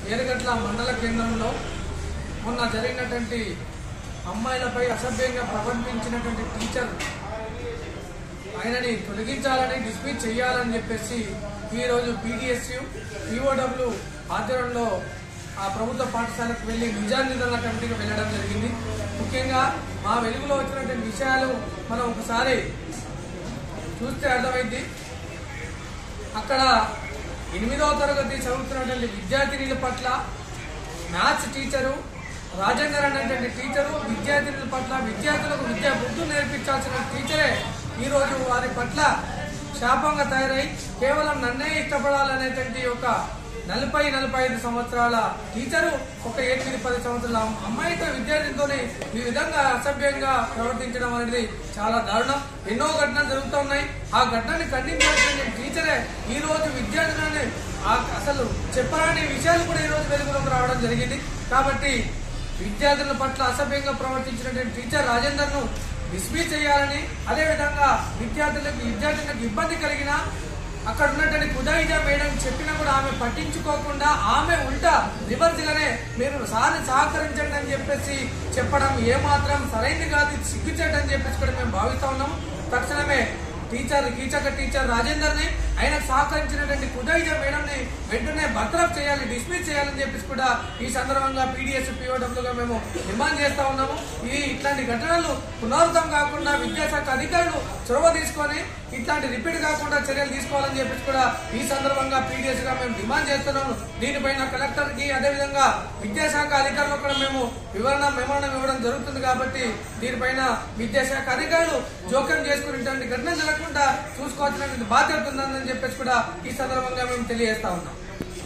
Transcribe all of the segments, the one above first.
ఏరగట్ల మండల కేంద్రంలో మొన్న జరిగినటువంటి అమ్మాయిలపై అసభ్యంగా ప్రవర్తించినటువంటి టీచర్ ఆయనని తొలగించాలని డిస్మిస్ చేయాలని చెప్పేసి ఈరోజు పీడిఎస్యు ఈఓడబ్ల్యూ ఆధ్వర్యంలో ఆ ప్రభుత్వ పాఠశాలకు వెళ్లి నిజానిర్ధారణ కమిటీకి వెళ్ళడం జరిగింది. ముఖ్యంగా మా వెలుగులో వచ్చినటువంటి విషయాలు మనం ఒకసారి చూస్తే అర్థమైంది. అక్కడ 8వ తరగతి చదువుతున్నటువంటి విద్యార్థినుల పట్ల మ్యాథ్స్ టీచరు రాజేందర్ అనేటువంటి టీచరు విద్యార్థినుల పట్ల విద్యార్థులకు విద్యా బుద్ధులు నేర్పించాల్సిన టీచరే ఈరోజు వారి పట్ల శాపంగా తయారై కేవలం నన్నే ఇష్టపడాలనేటువంటి ఒక 40-45 సంవత్సరాల టీచరు ఒక 8-10 సంవత్సరాల అమ్మాయితో విద్యార్థినితోనే ఈ విధంగా అసభ్యంగా ప్రవర్తించడం అనేది చాలా దారుణం. ఎన్నో ఘటనలు జరుగుతున్నాయి. ఆ ఘటనని ఖండించాల్సిన టీచరే ఈ రోజు విద్యార్థులని అసలు చెప్పరాని విషయాలు కూడా ఈ రోజు వెలుగులోకి రావడం జరిగింది. కాబట్టి విద్యార్థుల పట్ల అసభ్యంగా ప్రవర్తించినటువంటి టీచర్ రాజేందర్ ను డిస్మిస్ చేయాలని, అదేవిధంగా విద్యార్థులకు ఇబ్బంది కలిగినా అక్కడ ఉన్నటువంటి కుదాయిజా మేడం చెప్పినా కూడా ఆమె పట్టించుకోకుండా ఆమె ఉల్టా రివర్స్ గానే మీరు సహకరించండి అని చెప్పేసి చెప్పడం ఏమాత్రం సరైనది కాదు, సిగ్గుచేటని చెప్పేసి కూడా మేము భావిస్తా ఉన్నాము. తక్షణమే కీచక టీచర్ రాజేందర్ ని ఆయనకు సహకరించినటువంటి కుదాయిజా మేడం ని వెంటనే బర్తరఫ్ చేయాలి, డిస్మిస్ చేయాలని చెప్పేసి కూడా ఈ సందర్భంగా పీడిఎస్ పిఓడబ్ల్యూగా మేము డిమాండ్ చేస్తా ఉన్నాము. ఇట్లాంటి ఘటనలు పునరావృతం కాకుండా విద్యాశాఖ అధికారులు చొరవ తీసుకొని ఇట్లాంటి రిపీట్ కాకుండా చర్యలు తీసుకోవాలని చెప్పేసి కూడా ఈ సందర్భంగా పీడిఎస్ గా మేము డిమాండ్ చేస్తున్నాము. దీనిపైన కలెక్టర్ కి అదేవిధంగా విద్యాశాఖ అధికారులు కూడా మేము మెమోరాండం ఇవ్వడం జరుగుతుంది. కాబట్టి దీనిపైన విద్యాశాఖ అధికారులు జోక్యం చేసుకుని ఇట్లాంటి ఘటన జరగకుండా చూసుకోవాల్సిన బాధ్యత ఉందని చెప్పేసి కూడా ఈ సందర్భంగా మేము తెలియజేస్తా ఉన్నాం.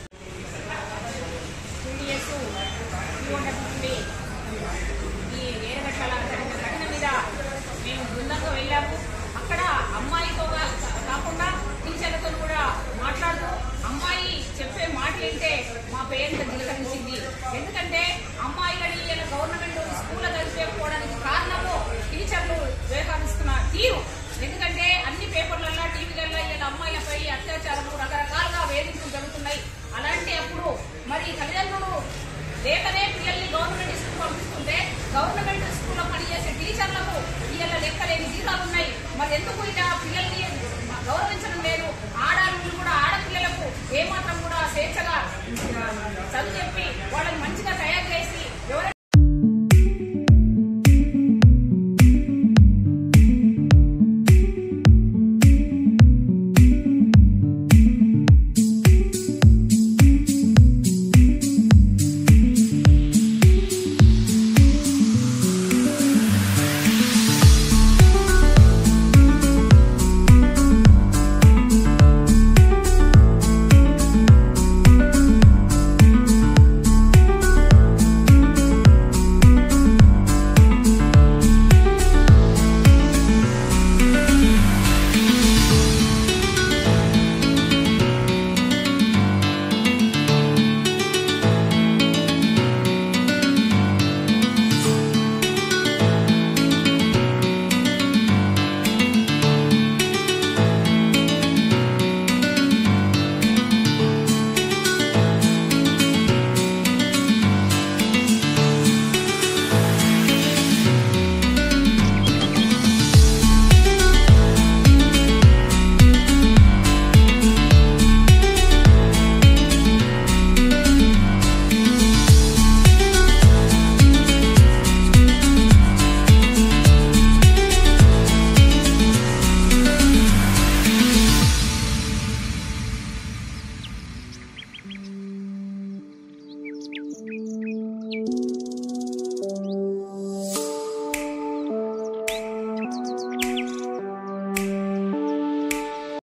మేము బృందంగా వెళ్ళాము. అక్కడ అమ్మాయితో కాకుండా టీచర్లతో కూడా మాట్లాడుతూ అమ్మాయి చెప్పే మాటలు వింటే మా పేరెంట్ ధిక్కరించింది. ఎందుకంటే అమ్మాయిలని గవర్నమెంట్ స్కూల్లో చదివిపోవడానికి కారణము టీచర్లు వ్యవహరిస్తున్న తీరు. ఎందుకంటే అన్ని పేపర్లలో టీవీలలో ఇలా అమ్మాయిలపై అత్యాచారము రకరకాలుగా వేధింపులు జరుగుతున్నాయి. అలాంటి అప్పుడు మరి తల్లిదండ్రులు లేకనే పిల్లల్ని గవర్నమెంట్ స్కూల్ పంపిస్తుంటే గవర్నమెంట్ స్కూల్లో పనిచేసే టీచర్లకు ఇళ్ళ లెక్కలేని జీతాలు ఉన్నాయి. మరి ఎందుకు ఇలా పిల్లల్ని గౌరవించడం లేదు? ఆడపిల్లలు కూడా ఆడపిల్లలకు ఏమాత్రం కూడా స్వేచ్ఛగా